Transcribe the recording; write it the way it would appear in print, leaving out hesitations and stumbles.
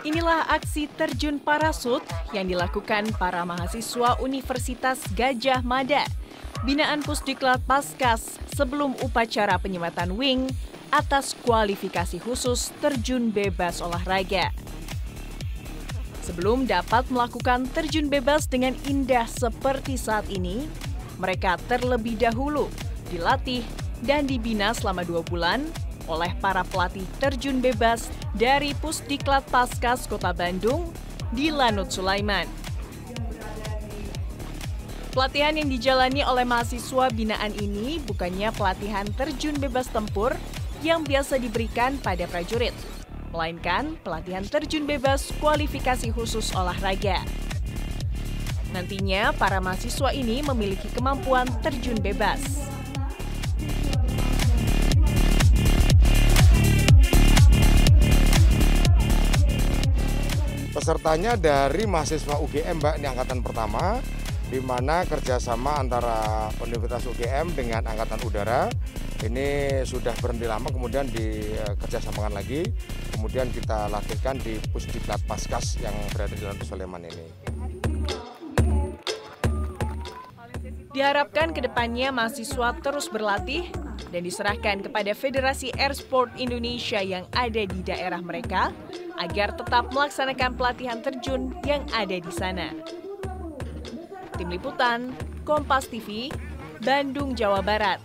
Inilah aksi terjun parasut yang dilakukan para mahasiswa Universitas Gadjah Mada, binaan Pusdiklat Paskas sebelum upacara penyematan wing atas kualifikasi khusus terjun bebas olahraga. Sebelum dapat melakukan terjun bebas dengan indah seperti saat ini, mereka terlebih dahulu dilatih dan dibina selama 2 bulan oleh para pelatih terjun bebas dari Pusdiklat Paskas Kota Bandung di Lanut Sulaiman. Pelatihan yang dijalani oleh mahasiswa binaan ini bukannya pelatihan terjun bebas tempur yang biasa diberikan pada prajurit, melainkan pelatihan terjun bebas kualifikasi khusus olahraga. Nantinya, para mahasiswa ini memiliki kemampuan terjun bebas. Pesertanya dari mahasiswa UGM, Mbak, ini angkatan pertama, di mana kerjasama antara Universitas UGM dengan Angkatan Udara ini sudah berhenti lama, kemudian dikerjasamakan lagi, kemudian kita latihkan di Pusdiklat Paskas yang berada di Lanut Sulaiman ini. Diharapkan ke depannya mahasiswa terus berlatih dan diserahkan kepada Federasi Airsport Indonesia yang ada di daerah mereka agar tetap melaksanakan pelatihan terjun yang ada di sana. Tim Liputan, Kompas TV, Bandung, Jawa Barat.